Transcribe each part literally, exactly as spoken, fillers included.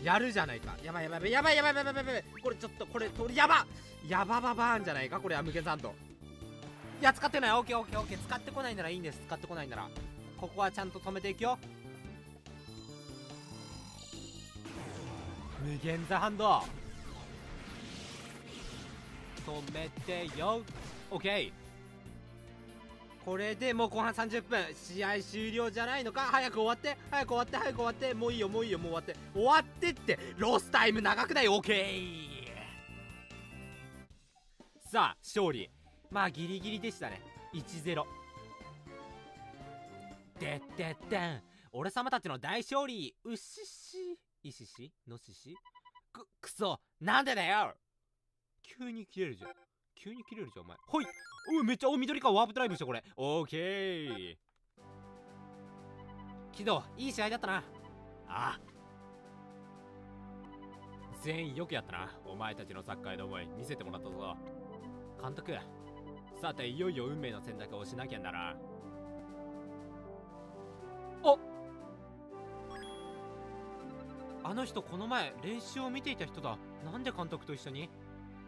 やるじゃないか。やばいやばいやばいやばいやばいやばいやばい。これちょっとこれとやばやばばばーんじゃないかこれは無限サンド。いや使ってない。オッケーオッケーオッケー。使ってこないならいいんです。使ってこないならここはちゃんと止めていくよ。無限ザハンド止めてよ。オッケー。これでもう後半さんじゅっぷん試合終了じゃないのか。早く終わって早く終わって早く終わって。もういいよもういいよもう終わって終わってって。ロスタイム長くない？オッケー。さあ勝利。まあギリギリでしたね。いちゼロでってってん。俺様たちの大勝利。うししいししのししくくそなんでだよ。急に切れるじゃん。急に切れるじゃんお前。ほい。おいめっちゃお緑かワープドライブしてこれ。オーケー。木戸いい試合だったな。ああ全員よくやったな。お前たちのサッカーへの思い見せてもらったぞ監督。さていよいよ運命の選択をしなきゃなら。おあの人この前練習を見ていた人だ。なんで監督と一緒に。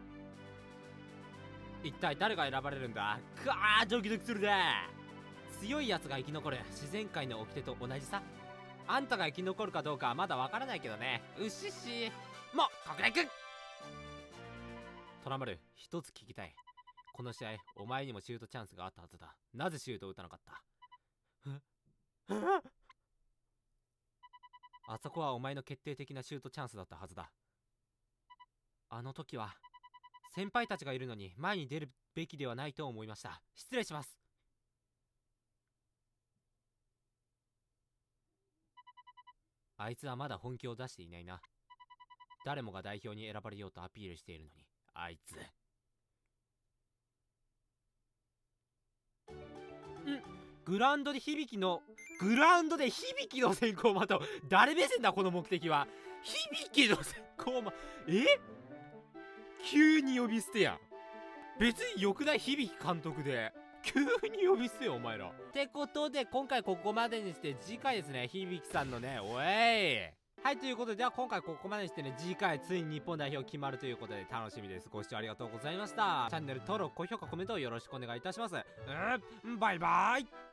一体誰が選ばれるんだ。くわードキドキするぜ。強いやつが生き残る自然界の掟と同じさ。あんたが生き残るかどうかはまだわからないけどね。うししもう国内くんトラマル一つ聞きたい。この試合お前にもシュートチャンスがあったはずだ。なぜシュートを打たなかった？あそこはお前の決定的なシュートチャンスだったはずだ。あの時は先輩たちがいるのに前に出るべきではないと思いました。失礼します。あいつはまだ本気を出していないな。誰もが代表に選ばれようとアピールしているのにあいつ。んグラウンドで響きのグラウンドで響きの先行まと誰目線だこの目的は。響きの先行まえ急に呼び捨てやん。別によくない？響監督で急に呼び捨てよお前ら。ってことで今回ここまでにして次回ですね響さんのねおいはいということででは今回ここまでにしてね次回ついに日本代表決まるということで楽しみです。ご視聴ありがとうございました。チャンネル登録高評価コメントをよろしくお願いいたします。うんバイバイ。